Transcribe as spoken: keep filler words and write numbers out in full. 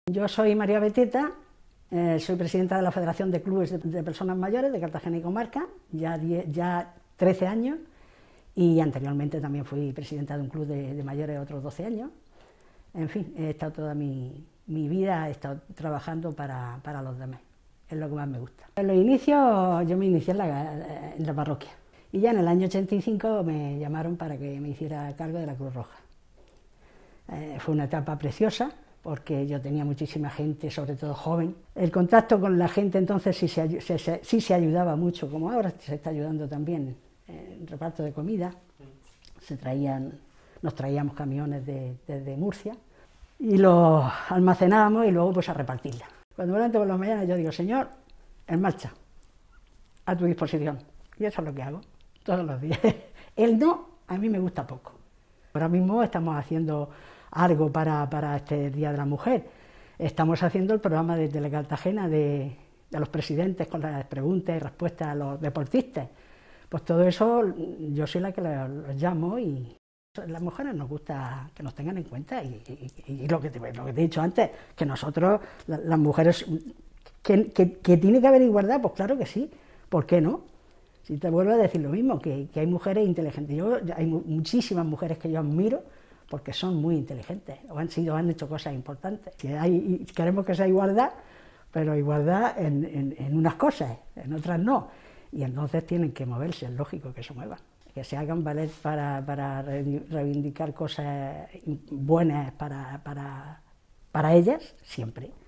Yo soy María Beteta, eh, soy presidenta de la Federación de Clubes de, de Personas Mayores de Cartagena y Comarca, ya, diez, ya trece años, y anteriormente también fui presidenta de un club de, de mayores otros doce años. En fin, he estado toda mi, mi vida he estado trabajando para, para los demás, es lo que más me gusta. En los inicios yo me inicié en la, en la parroquia, y ya en el año ochenta y cinco me llamaron para que me hiciera cargo de la Cruz Roja. Eh, fue una etapa preciosa, porque yo tenía muchísima gente, sobre todo joven. El contacto con la gente entonces sí se, se, se, sí se ayudaba mucho, como ahora se está ayudando también en reparto de comida. Se traían, nos traíamos camiones desde de, de Murcia y los almacenábamos y luego pues a repartirla. Cuando me levanto por las mañanas yo digo, Señor, en marcha, a tu disposición. Y eso es lo que hago todos los días. El no a mí me gusta poco. Ahora mismo estamos haciendo algo para, para este Día de la Mujer. Estamos haciendo el programa de Telecartagena de, de los presidentes con las preguntas y respuestas a los deportistas. Pues todo eso yo soy la que los llamo y a las mujeres nos gusta que nos tengan en cuenta y, y, y lo, que te, lo que te he dicho antes, que nosotros, la, las mujeres, que, que, que tiene que haber igualdad, pues claro que sí, ¿por qué no? Si te vuelvo a decir lo mismo, que, que hay mujeres inteligentes. Yo, hay muchísimas mujeres que yo admiro porque son muy inteligentes, o han sido, han hecho cosas importantes. Que hay, queremos que sea igualdad, pero igualdad en, en, en unas cosas, en otras no. Y entonces tienen que moverse, es lógico que se muevan, que se hagan valer para, para reivindicar cosas buenas para, para, para ellas, siempre.